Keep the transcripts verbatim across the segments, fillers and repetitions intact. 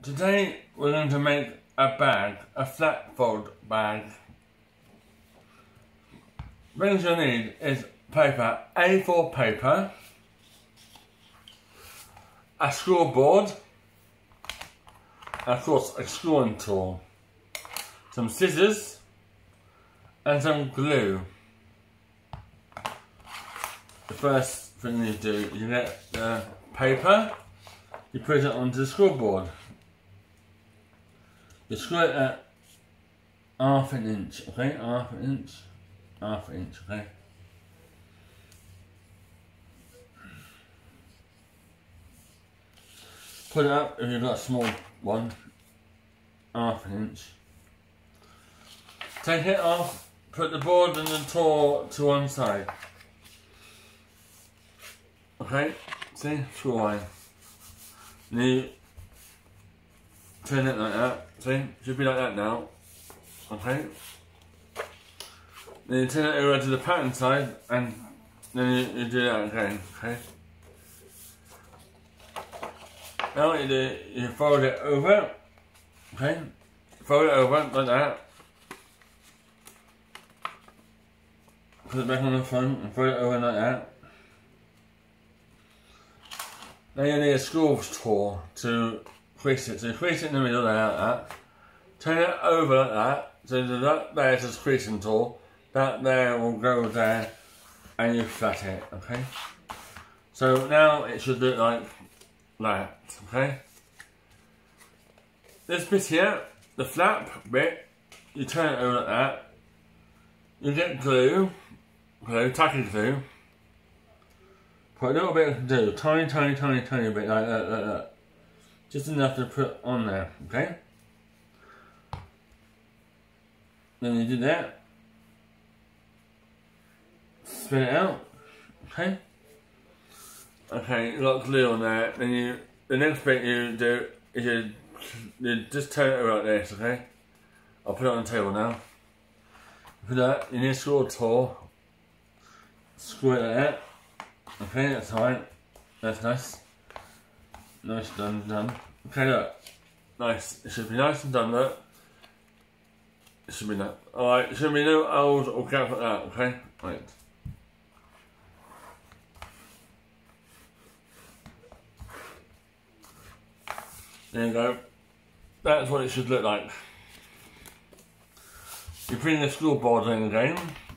Today we're going to make a bag, a flat fold bag. Things you'll need is paper, A four paper, a scoreboard, and of course a screwing tool, some scissors, and some glue. The first thing you do is you get the paper, you put it onto the scoreboard. You screw it at half an inch, okay? Half an inch, half an inch, okay? Put it up if you've got a small one, half an inch. Take it off, put the board and the tool to one side. Okay, see, screw away. Then you turn it like that, see, should be like that now. Okay. Then you turn it over to the pattern side and then you, you do that again, okay. Now what you do, you fold it over, okay, fold it over like that. Put it back on the front and fold it over like that. Now you need a screw tool to crease it. So you crease it in the middle like that. Turn it over like that. So that there is a creasing tool. That there will go there and you flat it, okay? So now it should look like that, okay? This bit here, the flap bit, you turn it over like that. You get glue, glue, tacky glue. Put a little bit of glue, tiny, tiny, tiny, tiny bit like that, like that. Just enough to put on there, okay? Then you do that. Spin it out, okay? Okay, you got glue on there. Then you, the next bit you do is you, you just turn it over like this, okay? I'll put it on the table now. For that, you need a screw tool. Screw it like that. Okay, that's fine. That's nice. Nice, done, done. Okay, look. Nice. It should be nice and done, look. It should be that. Alright, it should be no old or gap like that, okay? Right. There you go. That's what it should look like. You bring the scoreboard in again.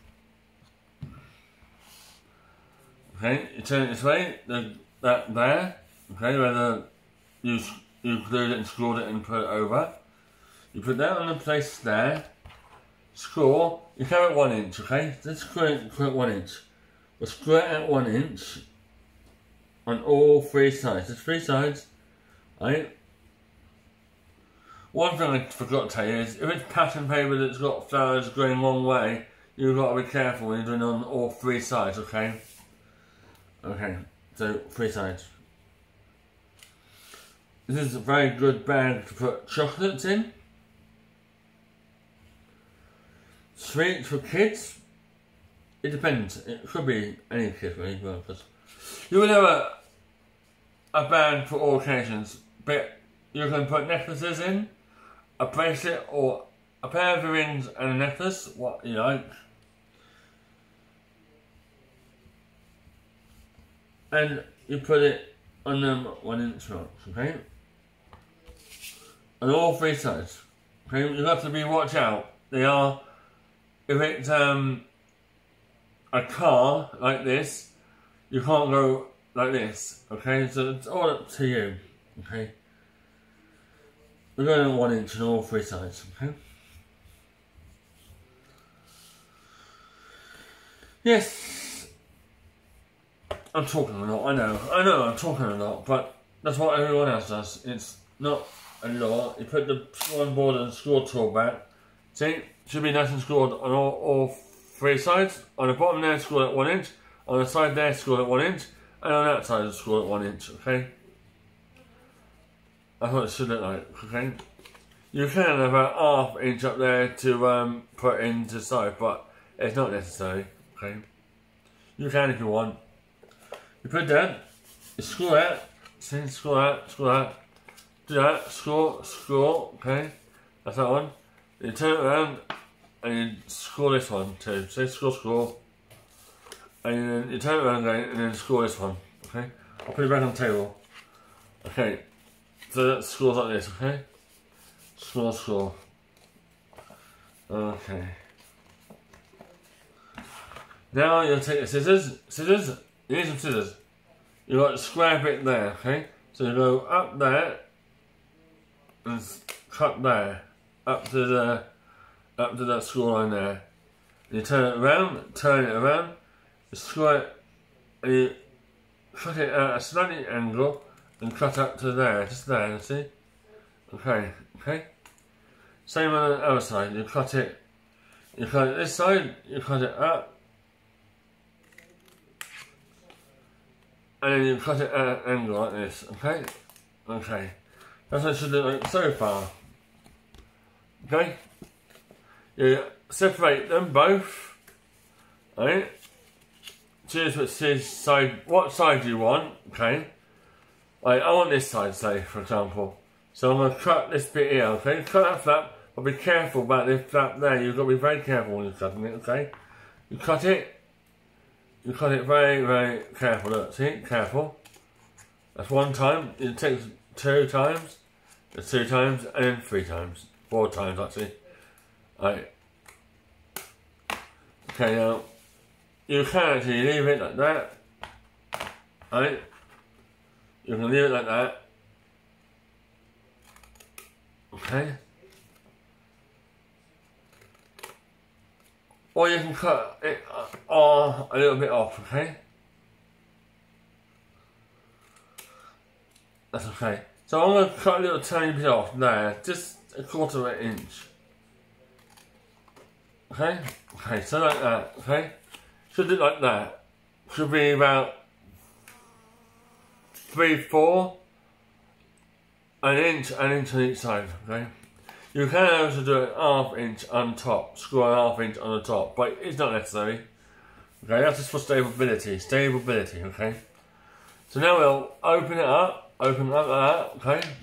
Okay, you turn it this way, the, that there, okay, where the, you, you glued it and screwed it and put it over. You put that on the place there, screw, you have it one inch, okay? Let's screw it, screw it one inch. We'll screw it at one inch on all three sides. There's three sides, right? One thing I forgot to tell you is, if it's pattern paper that's got flowers going one way, you've got to be careful when you're doing it on all three sides, okay? Okay, so three sides. This is a very good bag to put chocolates in. Sweets for kids. It depends. It could be any kid really, because you will have a, a bag for all occasions. But you can put necklaces in, a bracelet or a pair of earrings and a necklace, what you like. And you put it on them one inch marks, okay? On all three sides. Okay, you have to be watch out. They are, if it's um a car like this, you can't go like this, okay? So it's all up to you, okay? We're going on one inch on all three sides, okay? Yes. I'm talking a lot, I know, I know I'm talking a lot, but that's what everyone else does. It's not a lot. You put the one board and screw tool back. See, should be nice and screwed on all, all three sides. On the bottom there, screw at one inch. On the side there, screw at one inch. And on that side, screw at one inch, okay? That's what it should look like, okay? You can have about half inch up there to um, put into side, but it's not necessary, okay? You can if you want. You put that, you screw that, see, screw that, screw that, do that, score, score, okay, that's that one. Then you turn it around and you score this one too. Say score, score. And then you turn it around again and then score this one, okay? I'll put it back on the table. Okay, so that scores like this, okay? Score, score. Okay. Now you'll take the scissors, scissors, you need some scissors. You've got a square bit there, okay? So you go up there and cut there, up to the, up to that score line there. You turn it around, turn it around, you square it, and you cut it at a slightly angle and cut up to there, just there, you see? Okay, okay? Same on the other side, you cut it, you cut it this side, you cut it up, and then you cut it at an angle like this, okay? Okay. That's what it should look like so far. Okay? You separate them both, right? Choose which side, what side do you want, okay? Like, I want this side, say, for example. So I'm going to cut this bit here, okay? Cut that flap, but be careful about this flap there. You've got to be very careful when you're cutting it, okay? You cut it, you cut it very, very careful, look, see? Careful. That's one time. It takes two times, it's two times, and then three times. Four times, actually. Right. Okay, now, you can actually leave it like that. Right? You can leave it like that. Okay? Or you can cut it uh, a little bit off, okay? That's okay. So I'm going to cut a little tiny bit off there, just a quarter of an inch. Okay? Okay, so like that, okay? Should look like that. Should be about three, four, an inch, an inch on each side, okay? You can also do a half inch on top, screw a half inch on the top, but it's not necessary. Okay, that's just for stability, stability, okay? So now we'll open it up, open it up like that, okay?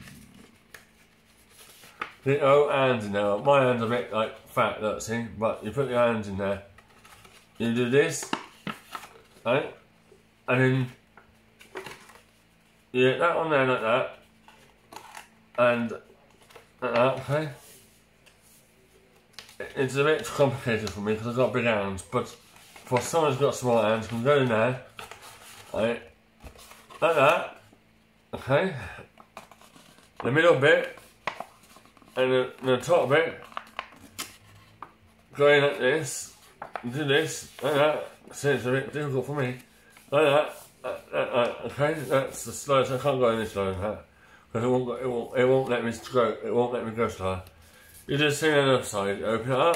Put your hands in there. My hand's a bit like fat, look, see? But you put your hands in there. You do this, right? And then you get that on there like that. And like that, okay? It's a bit complicated for me because I've got big hands, but for someone who's got small hands, you can go in there, right? Like that, okay? The middle bit, and the, the top bit, go in like this, do this, like that. See, it's a bit difficult for me. Like that, like that, like, okay? That's the slowest. I can't go any slower than that. Because it won't, go, it, won't, it won't let me go, it won't let me go slower. You do the same on the other side, open it up.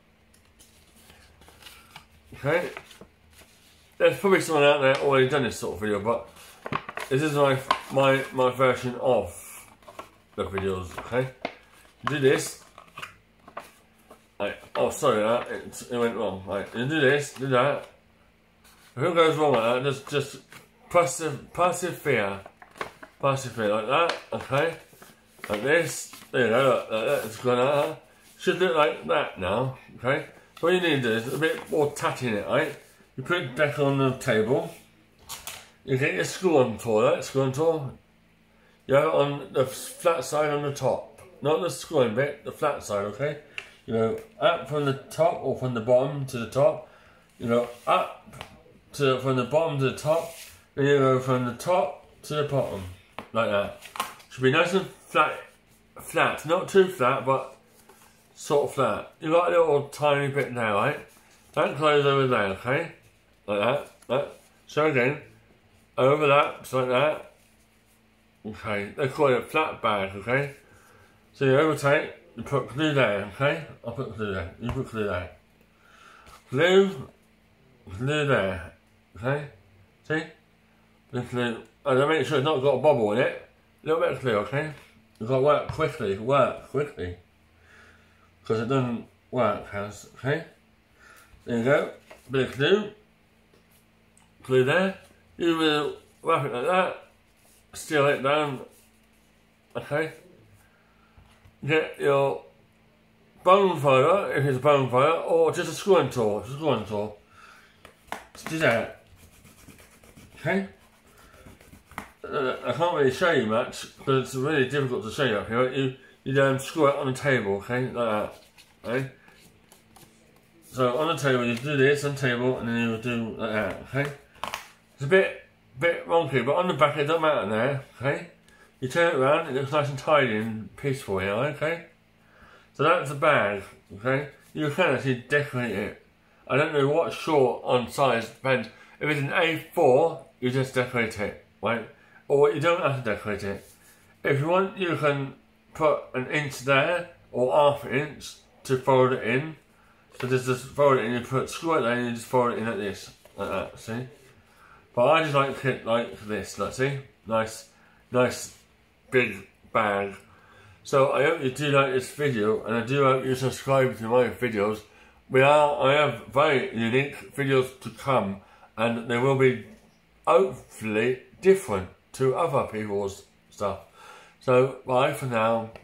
Okay? There's probably someone out there already done this sort of video, but this is my my my version of the videos, okay? You do this. Like, oh sorry that, it, it went wrong. Right, you do this, do that. If it goes wrong like that, just just perse persevere. Persevere like that, okay? Like this. There you go, look, like that, it's gone out there. Should look like that now, okay? So what you need to do is a bit more tatty in it, right? You put it back on the table. You get your screw on tool, right? Screw on tool. You have it on the flat side on the top. Not the screwing bit, the flat side, okay? You go up from the top or from the bottom to the top. You go up to from the bottom to the top. Then you go from the top to the bottom. Like that. Should be nice and flat. Flat. Not too flat, but sort of flat. You got a little tiny bit now, right? That close over there, okay? Like that. That. So again. Overlap, like that. Okay, they call it a flat bag, okay? So you overtake, you put glue there, okay? I'll put glue there, you put glue there. Glue, glue there, okay? See? The glue, and then make sure it's not got a bubble in it. A little bit of glue, okay? You've got to work quickly, work quickly. Because it doesn't work, has, okay? There you go, bit of glue. Glue there. You will wrap it like that, seal it down, okay? get your bone filer, if it's a bone filer, or just a screwing tool, it's a screwing tool. Just do that. Okay? Uh, I can't really show you much, because it's really difficult to show you up here. You, you then screw it on the table, okay? Like that. Okay? So on the table, you do this on the table, and then you do like that, okay? It's a bit, bit wonky, but on the back it doesn't matter there, okay? You turn it around, it looks nice and tidy and peaceful here, okay? So that's the bag, okay? You can actually decorate it. I don't know what's short on size, depends. If it's an A four, you just decorate it, right? Or you don't have to decorate it. If you want, you can put an inch there, or half an inch, to fold it in. So just, just fold it in, you put, screw it there, and you just fold it in like this, like that, see? But I just like it like this, like, see? Nice, nice, big bag. So I hope you do like this video, and I do hope you subscribe to my videos. We are, I have very unique videos to come, and they will be hopefully different to other people's stuff. So bye for now.